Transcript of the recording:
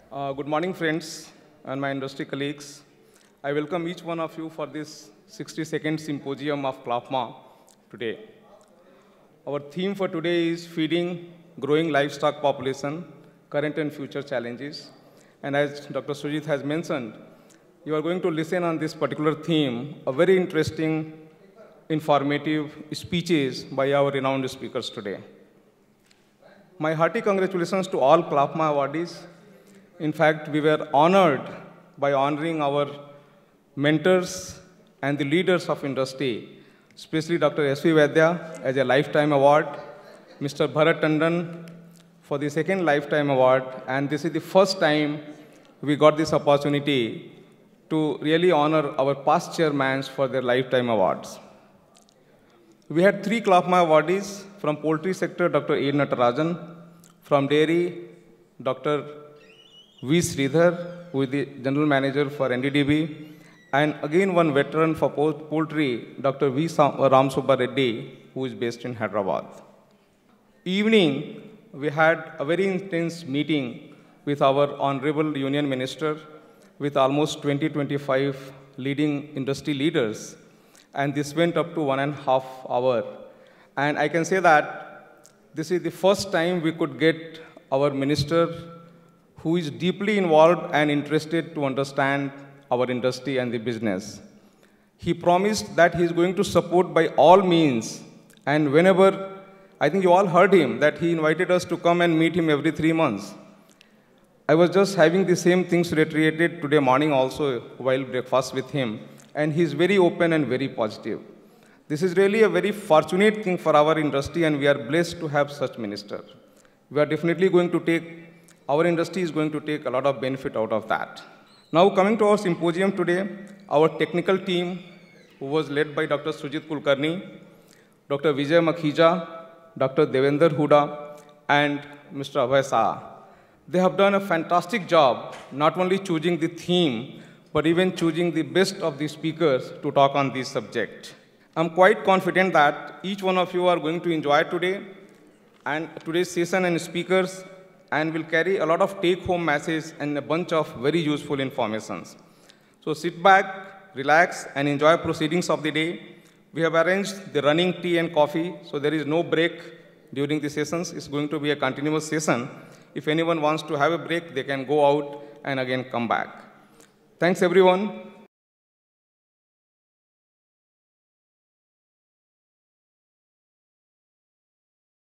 Good morning, friends and my industry colleagues. I welcome each one of you for this 60-second symposium of CLFMA today. Our theme for today is feeding growing livestock population, current and future challenges. And as Dr. Sujit has mentioned, you are going to listen on this particular theme, a very interesting, informative speeches by our renowned speakers today. My hearty congratulations to all CLFMA awardees. In fact, we were honored by honoring our mentors and the leaders of industry, especially Dr. S.V. Vaidya as a Lifetime Award, Mr. Bharat Tandon for the second Lifetime Award, and this is the first time we got this opportunity to really honor our past chairmen for their Lifetime Awards. We had 3 CLFMA awardees from poultry sector, Dr. A. Natarajan, from dairy, Dr. V. Sridhar, who is the General Manager for NDDB, and again one veteran for poultry, Dr. V. Ram Subba Reddy, who is based in Hyderabad. Evening, we had a very intense meeting with our Honorable Union Minister, with almost 20-25 leading industry leaders, and this went up to 1.5 hours. And I can say that this is the first time we could get our minister who is deeply involved and interested to understand our industry and the business. He promised that he is going to support by all means, and whenever, I think you all heard him, that he invited us to come and meet him every 3 months. I was just having the same things reiterated today morning also while breakfast with him, and he is very open and very positive. This is really a very fortunate thing for our industry, and we are blessed to have such minister. We are definitely going to take, our industry is going to take a lot of benefit out of that. Now coming to our symposium today, our technical team, who was led by Dr. Sujit Kulkarni, Dr. Vijay Makhija, Dr. Devender Huda, and Mr. Abhay Saha. They have done a fantastic job, not only choosing the theme, but even choosing the best of the speakers to talk on this subject. I'm quite confident that each one of you are going to enjoy today and today's session and speakers, and will carry a lot of take-home messages and a bunch of very useful informations. So sit back, relax, and enjoy proceedings of the day. We have arranged the running tea and coffee, so there is no break during the sessions. It's going to be a continuous session. If anyone wants to have a break, they can go out and again come back. Thanks, everyone.